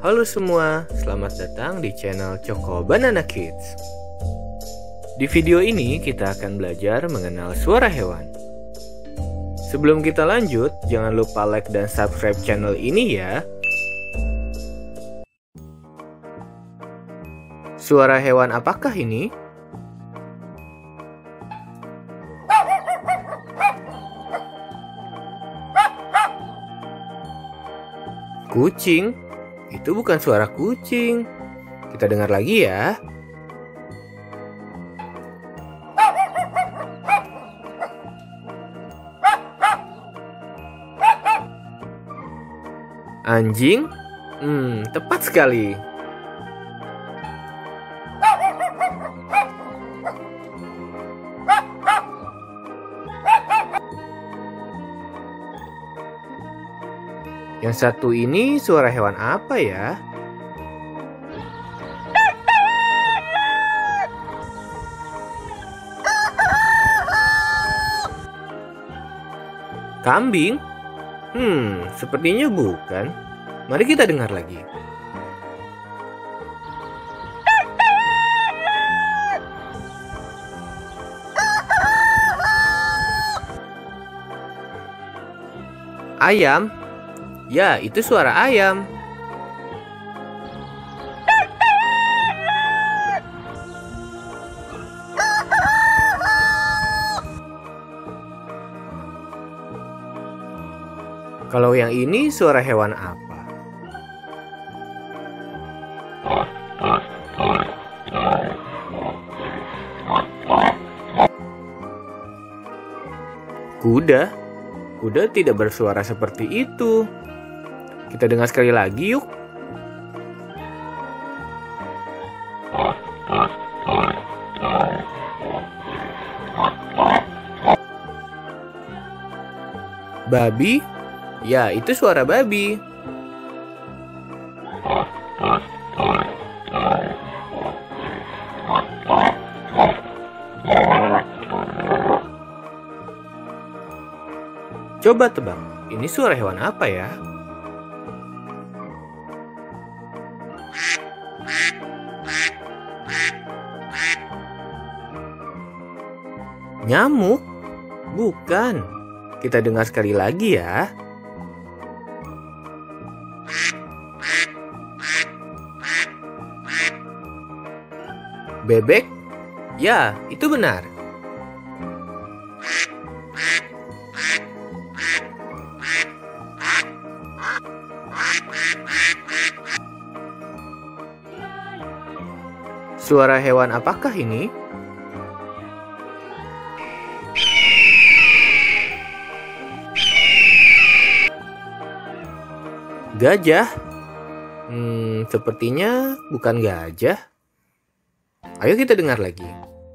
Halo semua, selamat datang di channel Choco Banana Kids. Di video ini kita akan belajar mengenal suara hewan. Sebelum kita lanjut, jangan lupa like dan subscribe channel ini ya. Suara hewan apakah ini? Kucing. Itu bukan suara kucing. Kita dengar lagi ya. Anjing? Tepat sekali. Yang satu ini suara hewan apa ya? Kambing? Sepertinya bukan. Mari kita dengar lagi. Ayam? Ya, itu suara ayam. Kalau yang ini suara hewan apa? Kuda? Kuda tidak bersuara seperti itu. Kita dengar sekali lagi yuk. Babi? Ya, itu suara babi. Coba tebak, ini suara hewan apa ya? Nyamuk? Bukan. Kita dengar sekali lagi ya. Bebek? Ya, itu benar. Suara hewan apakah ini? Gajah? Sepertinya bukan gajah. Ayo kita dengar lagi.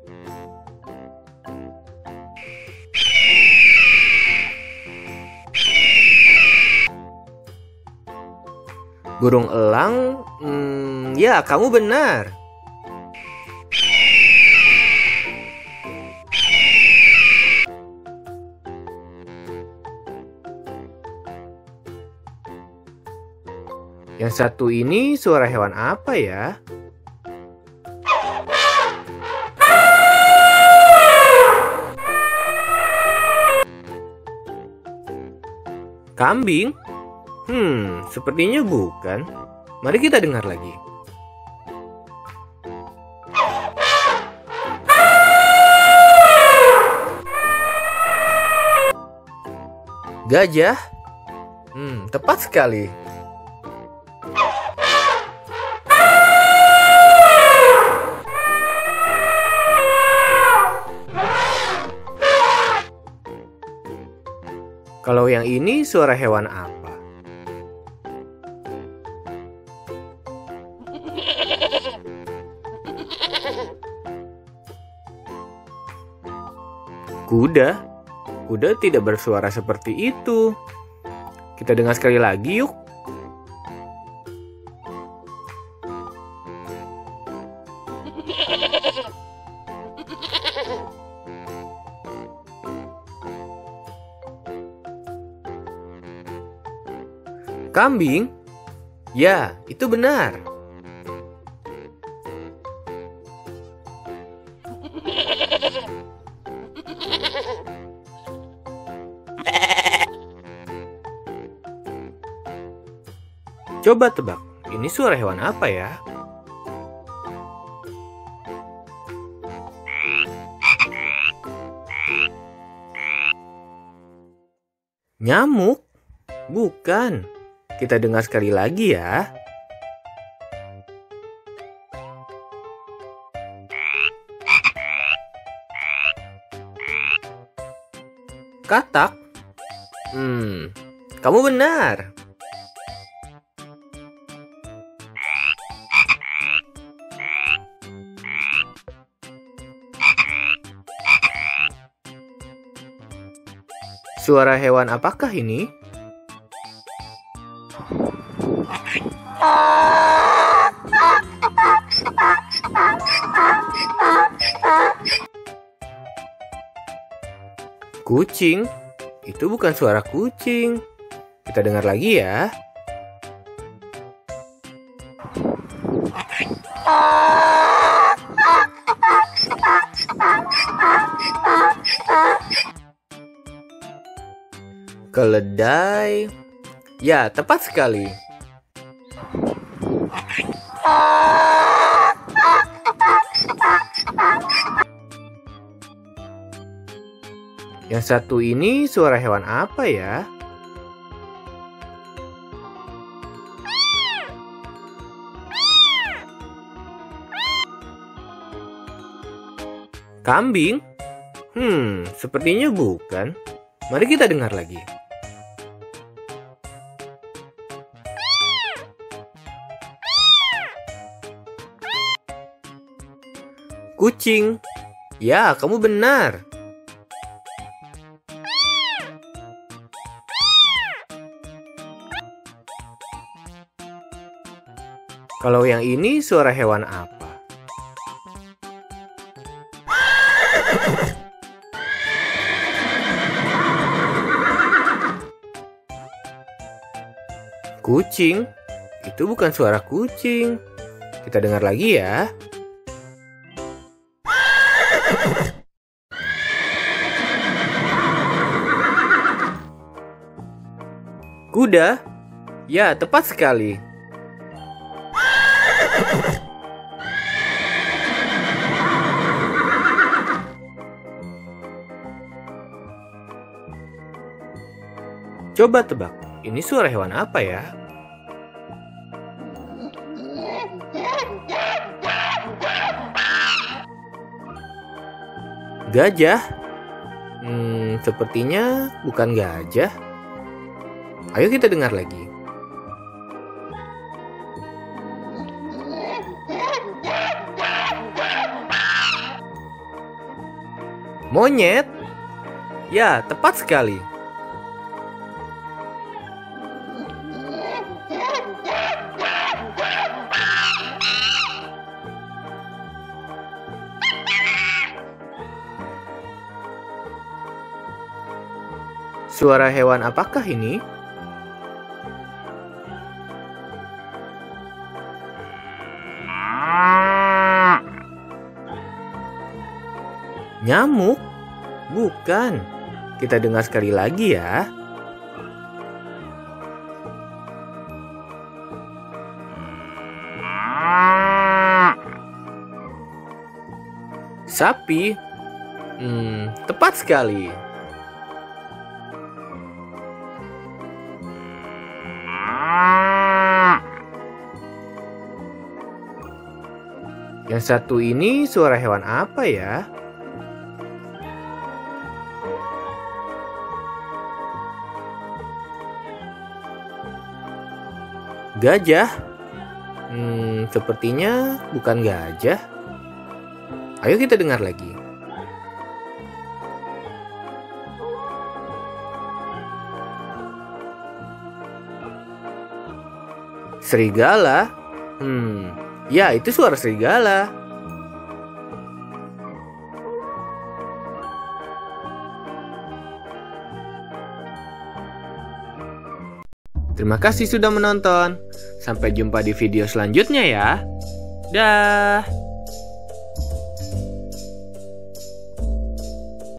Burung elang? Ya, kamu benar. Yang satu ini suara hewan apa ya? Kambing? Sepertinya bukan. Mari kita dengar lagi. Gajah? Tepat sekali. Kalau yang ini suara hewan apa? Kuda? Kuda tidak bersuara seperti itu. Kita dengar sekali lagi yuk. Kambing? Ya, itu benar. Coba tebak, ini suara hewan apa ya? Nyamuk? Bukan. Kita dengar sekali lagi ya. Katak? Kamu benar. Suara hewan apakah ini? Kucing? Itu bukan suara kucing. Kita dengar lagi ya. Keledai. Ya, tepat sekali. Yang satu ini suara hewan apa ya? Kambing? Sepertinya bukan. Mari kita dengar lagi. Kucing. Ya, kamu benar. Kalau yang ini suara hewan apa? Kucing? Itu bukan suara kucing. Kita dengar lagi ya. Kuda? Ya, tepat sekali. Coba tebak, ini suara hewan apa ya? Gajah? Sepertinya bukan gajah. Ayo kita dengar lagi. Monyet? Ya, tepat sekali. Suara hewan apakah ini? Nyamuk? Bukan. Kita dengar sekali lagi ya. Sapi? Tepat sekali. Yang satu ini suara hewan apa ya? Gajah? Sepertinya bukan gajah. Ayo kita dengar lagi. Serigala? Ya, itu suara serigala. Terima kasih sudah menonton. Sampai jumpa di video selanjutnya ya. Dah.